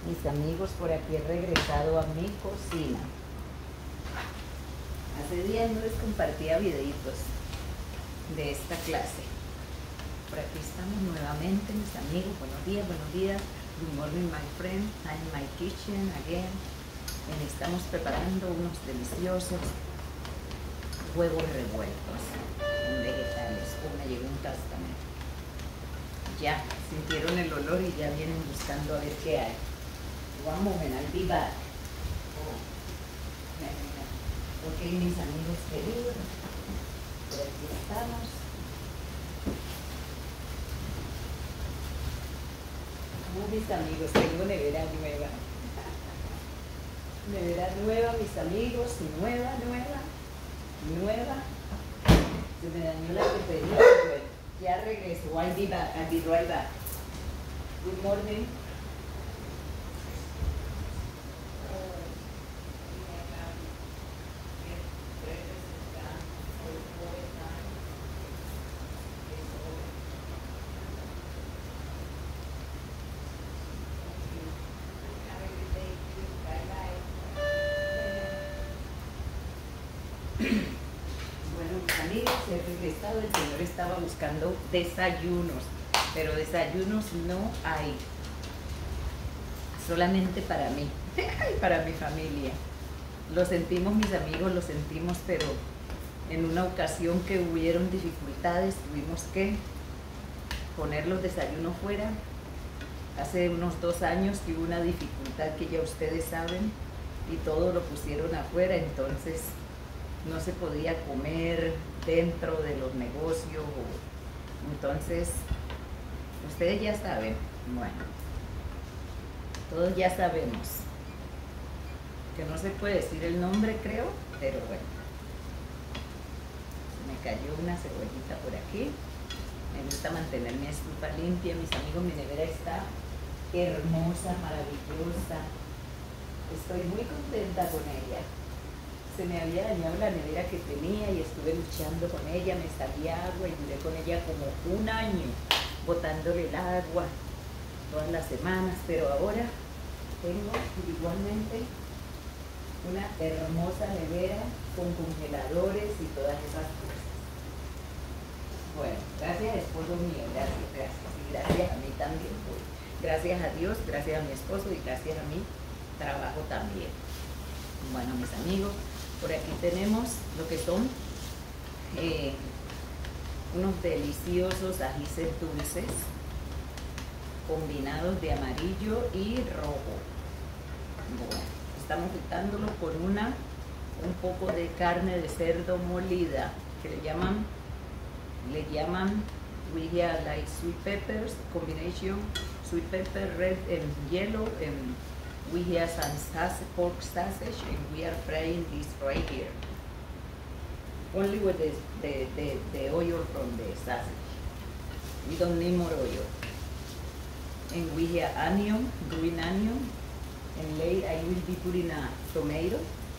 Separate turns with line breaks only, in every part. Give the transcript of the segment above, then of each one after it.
Mis amigos, por aquí he regresado a mi cocina. Hace días no les compartía videitos de esta clase. Por aquí estamos nuevamente, mis amigos. Buenos días, buenos días. Good morning, my friend. I'm in my kitchen again. Estamos preparando unos deliciosos huevos revueltos con vegetales. Me llegó un castamento. Ya sintieron el olor y ya vienen buscando a ver qué hay. One moment, I'll be back. Ok, mis amigos queridos, por aquí estamos. Mis amigos, tengo nevera nueva. Nevera nueva, mis amigos, nueva. Se me dañó la que pedí, pero ya regreso. I'll be back, I'll be right back. Good morning. He regresado, el Señor estaba buscando desayunos, pero desayunos no hay, solamente para mí y para mi familia. Lo sentimos, mis amigos, lo sentimos, pero en una ocasión que hubieron dificultades, tuvimos que poner los desayunos fuera. Hace unos 2 años que hubo una dificultad que ya ustedes saben, y todo lo pusieron afuera, entonces no se podía comer dentro de los negocios. Entonces, ustedes ya saben, bueno, todos ya sabemos que no se puede decir el nombre, creo, pero bueno. Se me cayó una cebollita por aquí. Me gusta mantener mi estufa limpia, mis amigos. Mi nevera está hermosa, maravillosa. Estoy muy contenta con ella. Se me había dañado la nevera que tenía y estuve luchando con ella, me salía agua y duré con ella como 1 año botándole el agua todas las semanas, pero ahora tengo igualmente una hermosa nevera con congeladores y todas esas cosas. Bueno, gracias esposo mío, gracias, y gracias a mí también, gracias a Dios, gracias a mi esposo y gracias a mi trabajo también. Bueno, mis amigos, por aquí tenemos lo que son unos deliciosos ajíes dulces combinados de amarillo y rojo. Bueno, estamos fritándolos con un poco de carne de cerdo molida que le llaman we have like sweet peppers combination, sweet pepper red and yellow, and we have some pork sausage, and we are frying this right here. Only with the oil from the sausage. We don't need more oil. And we have onion, green onion, and later I will be putting a tomato.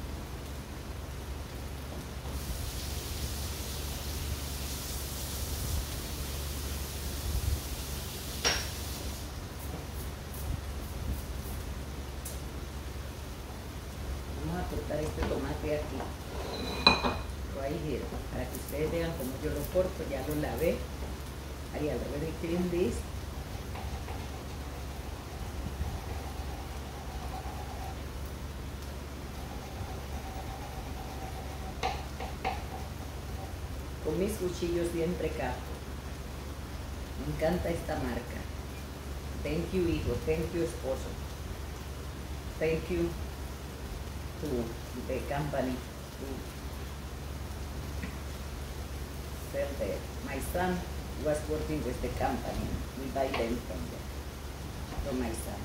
Cortar este tomate aquí, right here, para que ustedes vean cómo yo lo corto. Ya lo lavé. I already cleaned this. Con mis cuchillos siempre cajo. Me encanta esta marca. Thank you, hijo. Thank you, esposo. Thank you to the company to sell there. My son was working with the company. We buy them from my son.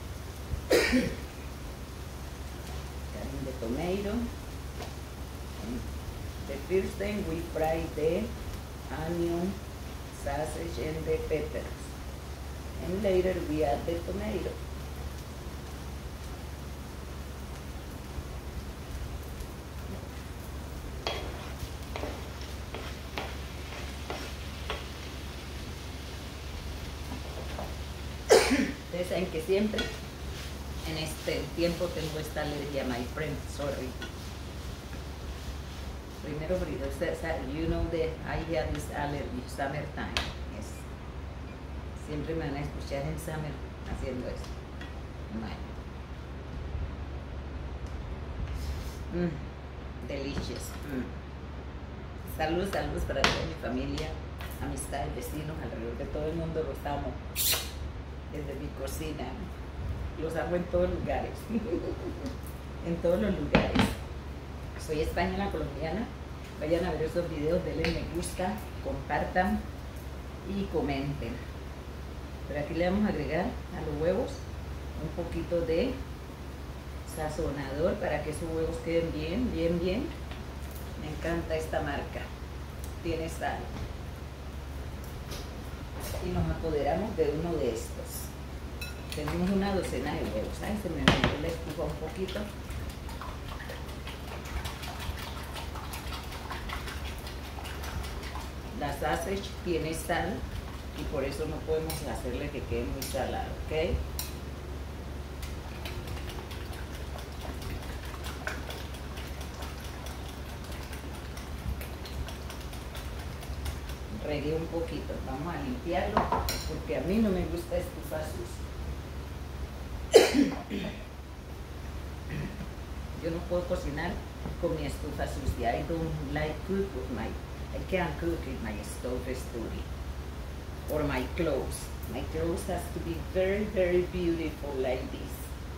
Cutting the tomato. And the first thing we fry the onion, sausage, and the peppers. And later we add the tomato. Ustedes saben que siempre En este tiempo tengo esta alergia, my friend, sorry. Primero, you know that I have this allergy, summertime. Yes. Siempre me van a escuchar en summer haciendo eso. Bueno. Delicious. Saludos para toda mi familia, amistades, vecinos, alrededor de todo el mundo. Los amo desde mi cocina. Los amo en todos lugares. En todos los lugares. Soy española, colombiana. Vayan a ver esos videos, denle me gusta, compartan y comenten. Pero aquí le vamos a agregar a los huevos un poquito de sazonador para que esos huevos queden bien. Me encanta esta marca. Tiene sal. Y nos apoderamos de uno de estos. Tenemos una docena de huevos. Ay, se me metió la estufa un poquito. La sausage tiene sal y por eso no podemos hacerle que quede muy salado, ¿ok? Regué un poquito, vamos a limpiarlo porque a mí no me gusta estufa sucia. Yo no puedo cocinar con mi estufa sucia. I don't like cook with I can't cook if my stove is dirty. Or my clothes. My clothes has to be very beautiful like this.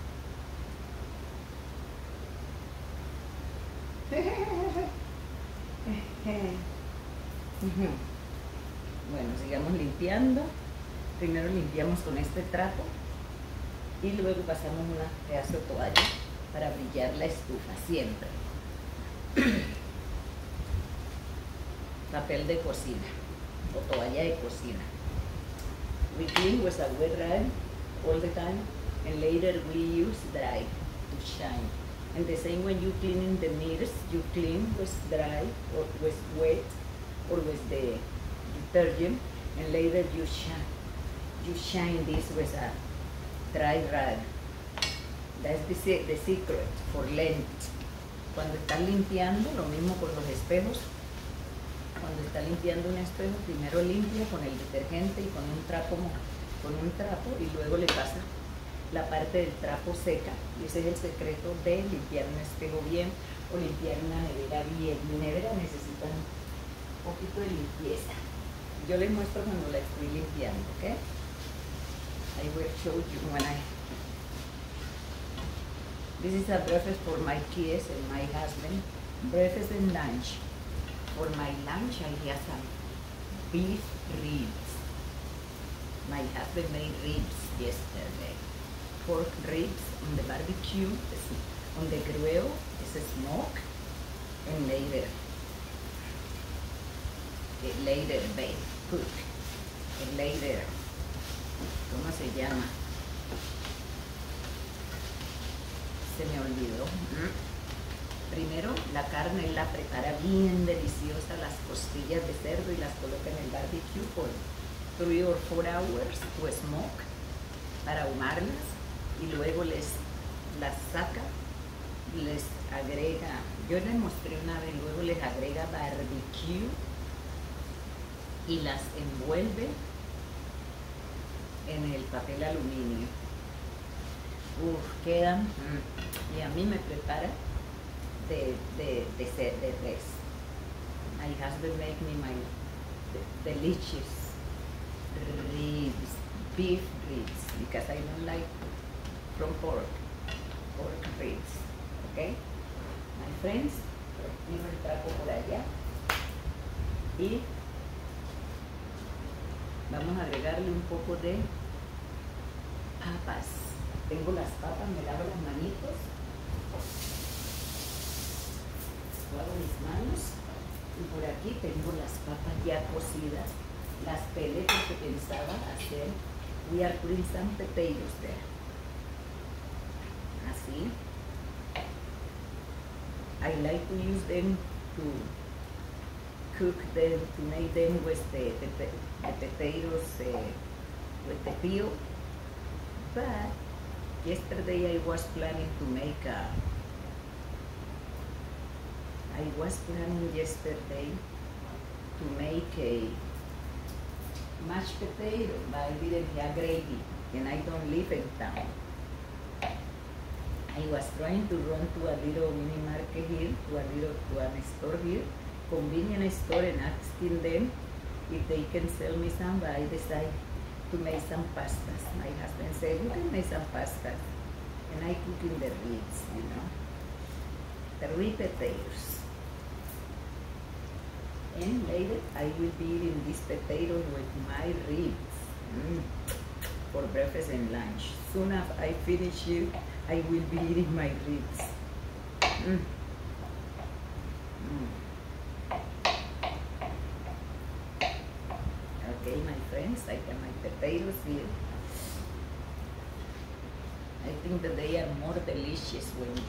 Bueno, sigamos limpiando. Primero limpiamos con este trapo y luego pasamos un pedazo de toalla para brillar la estufa siempre. Papel de cocina o toalla de cocina. We clean with a wet rag all the time and later we use dry to shine. And the same when you clean in the mirrors, you clean with dry or with wet or with the detergent and later you shine this with a dry rag. That's the secret for length. Cuando estás limpiando, lo mismo con los espejos. Cuando está limpiando un espejo, primero limpia con el detergente y con un trapo y luego le pasa la parte del trapo seca. Y ese es el secreto de limpiar un espejo bien o limpiar una nevera bien. Mi nevera necesita un poquito de limpieza. Yo les muestro cuando la estoy limpiando, ¿ok? I will show you when This is a breakfast for my kids and my husband. Breakfast and lunch. For my lunch, I have some beef ribs. My husband made ribs yesterday. Pork ribs on the barbecue, on the grill, it's a smoke, and later bake, cook, and later, ¿cómo se llama? Se me olvidó. Primero la carne la prepara bien deliciosa, las costillas de cerdo y las coloca en el barbecue por 3 or 4 hours to smoke para ahumarlas y luego las saca, les agrega, yo les mostré una vez, luego les agrega barbecue y las envuelve en el papel aluminio. Quedan, y a mí me prepara de res. My husband make me my delicious ribs, beef ribs, because I don't like from pork ribs, okay? My friends, tiro el trapo por allá y vamos a agregarle un poco de papas. Tengo las papas, me lavo las manitos. Lavo mis manos y por aquí tengo las papas ya cocidas, las pelé porque pensaba hacer, we are putting some potatoes there, así. I like to use them to cook them, to make them with the potatoes with the peel, but Yesterday I was planning to make a mashed potato, but I didn't have gravy, and I don't live in town. I was trying to run to a little mini market here, to a store here, convenience store, and asking them if they can sell me some, but I decided to make some pastas. My husband said, we can make some pastas. And I cook in the ribs, you know, the rib potatoes. And later I will be eating these potatoes with my ribs for breakfast and lunch. Soon as I finish it, I will be eating my ribs. Okay, my friends, I have my potatoes here. I think that they are more delicious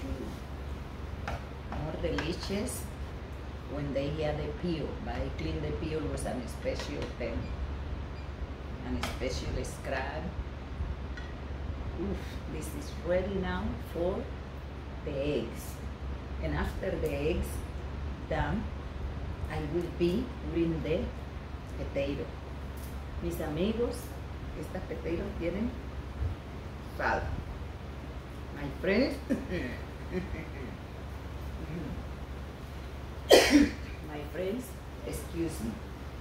when they have the peel. But I clean the peel with a special thing, and a special scrub. This is ready now for the eggs. And after the eggs done, I will be putting the potato. Mis amigos, estas potatoes tienen sal. My friends, my friends, excuse me.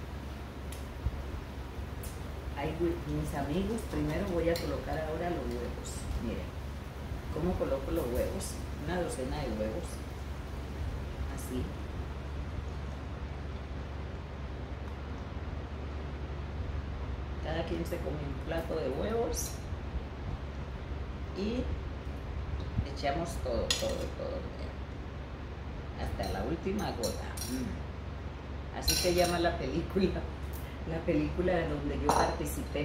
Mis amigos, primero voy a colocar ahora los huevos. Miren, ¿cómo coloco los huevos? Una docena de huevos. Así. Cada quien se come un plato de huevos. Y echamos todo. Hasta la última gota. Así se llama la película donde yo participé.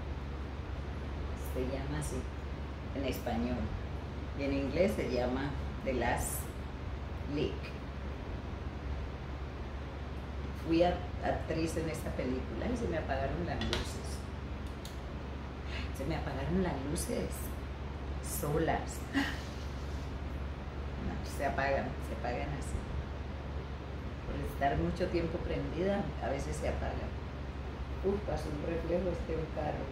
Se llama así, en español. Y en inglés se llama The Last Lick. Fui actriz en esta película y se me apagaron las luces. Solas. No, se apagan así. Por estar mucho tiempo prendida, a veces se apagan. Pasó un reflejo, un carro.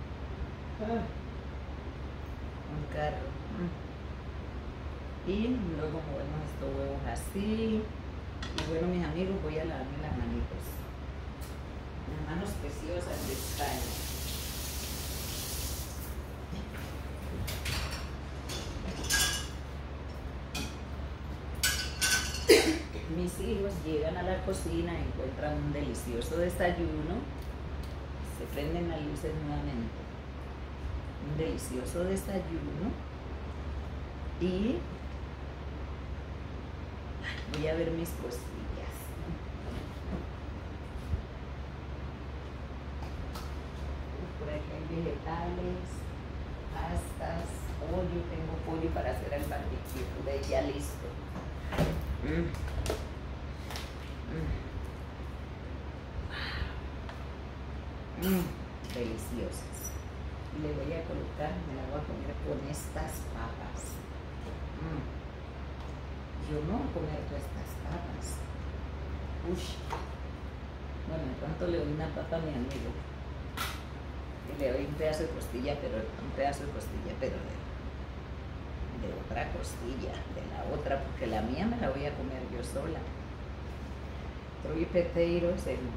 Un carro. Y luego movemos estos huevos así. Y bueno, mis amigos, voy a lavarme las manitos. Las manos preciosas de España. Mis hijos llegan a la cocina, encuentran un delicioso desayuno, se prenden las luces nuevamente. Un delicioso desayuno. Y voy a ver mis costillas. Por aquí hay vegetales, pastas, pollo. Tengo pollo para hacer el barbecue, ya listo. Deliciosas. Y le voy a colocar, me la voy a comer con estas papas. Yo no voy a comer todas estas papas. Bueno, en cuanto le doy una papa a mi amigo, y le doy un pedazo de costilla, pero de otra costilla, de la otra, porque la mía me la voy a comer yo sola. 3 potatoes and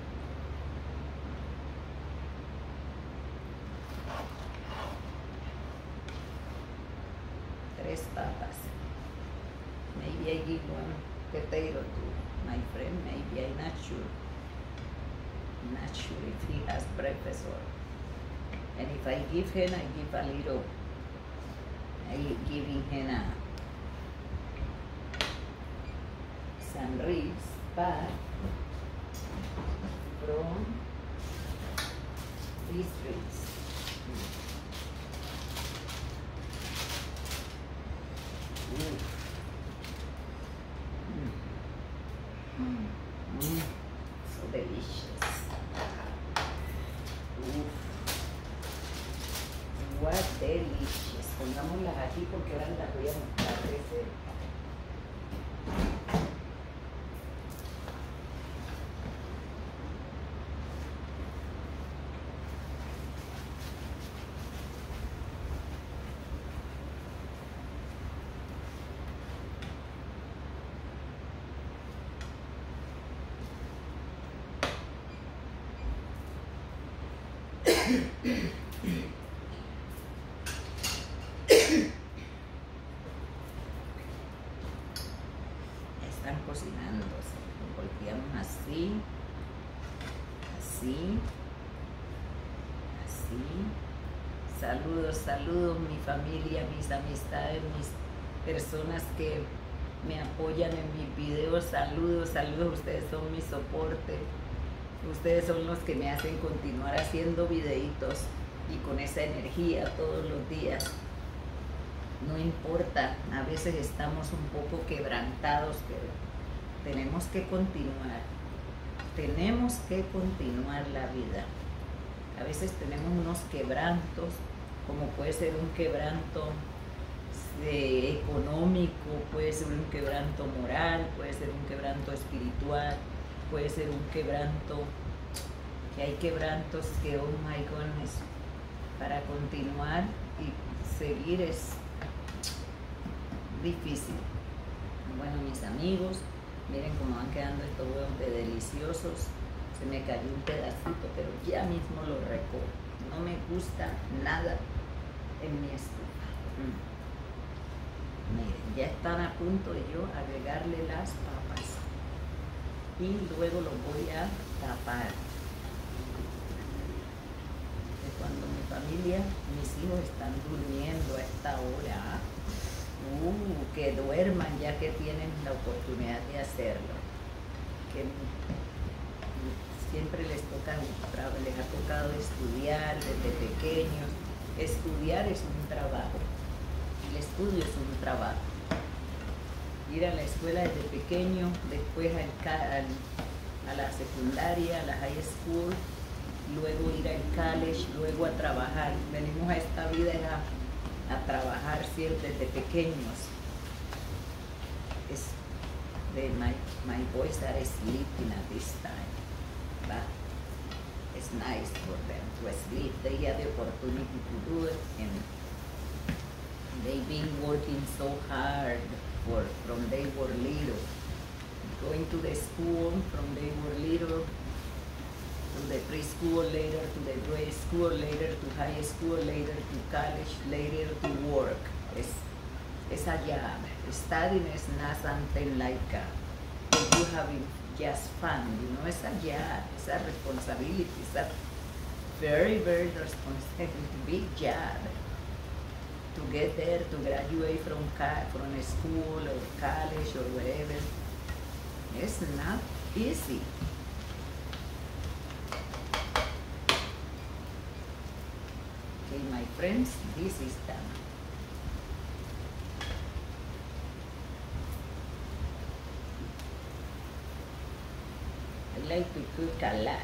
3 papas. Maybe I give 1 potato to my friend. Maybe I'm not sure. Not sure if he has breakfast or. And if I give him, I give a little. I giving him some ribs, but from these ribs. So delicious. What delicious. Pongamos aquí porque ahora la voy a mostrar de cerca. Están cocinándose, lo volteamos así, así, así. Saludos, saludos mi familia, mis amistades, mis personas que me apoyan en mis videos. Saludos, saludos, ustedes son mi soporte. Ustedes son los que me hacen continuar haciendo videitos y con esa energía todos los días. No importa, a veces estamos un poco quebrantados, pero tenemos que continuar. Tenemos que continuar la vida. A veces tenemos unos quebrantos, como puede ser un quebranto económico, puede ser un quebranto moral, puede ser un quebranto espiritual, puede ser un quebranto, que hay quebrantos que, oh my goodness, para continuar y seguir es difícil. Bueno, mis amigos, miren cómo van quedando estos huevos de deliciosos. Se me cayó un pedacito, pero ya mismo lo recojo. No me gusta nada en mi estufa. Miren, ya están a punto de yo agregarle las papas y luego lo voy a tapar. Cuando mi familia, mis hijos están durmiendo a esta hora, que duerman ya que tienen la oportunidad de hacerlo. Que siempre les ha tocado estudiar desde pequeños. Estudiar es un trabajo. El estudio es un trabajo. Ir a la escuela desde pequeño, después a la secundaria, a la high school, luego ir al college, luego a trabajar. Venimos a esta vida a trabajar siempre desde pequeños. My boys are sleeping at this time, but it's nice for them to sleep. They have the opportunity to do it, and they've been working so hard from they were little, going to the school from they were little, to the preschool, later to the grade school, later to high school, later to college, later to work. It's a job. Studying is not something like you having just fun, you know, it's a job, it's a responsibility, it's a very, very responsible, big job to get there, to graduate from school or college or wherever. It's not easy. Okay, my friends, this is done. I like to cook a lot.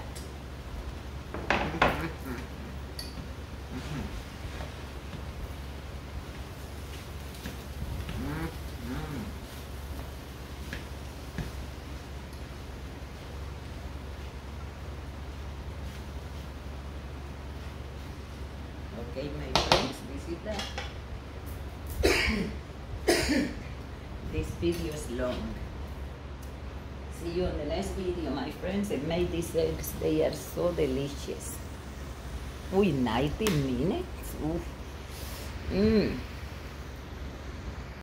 Okay, my friends, this is that. This video is long. See you on the next video, my friends. I made these eggs. They are so delicious. 90 minutes. Oof.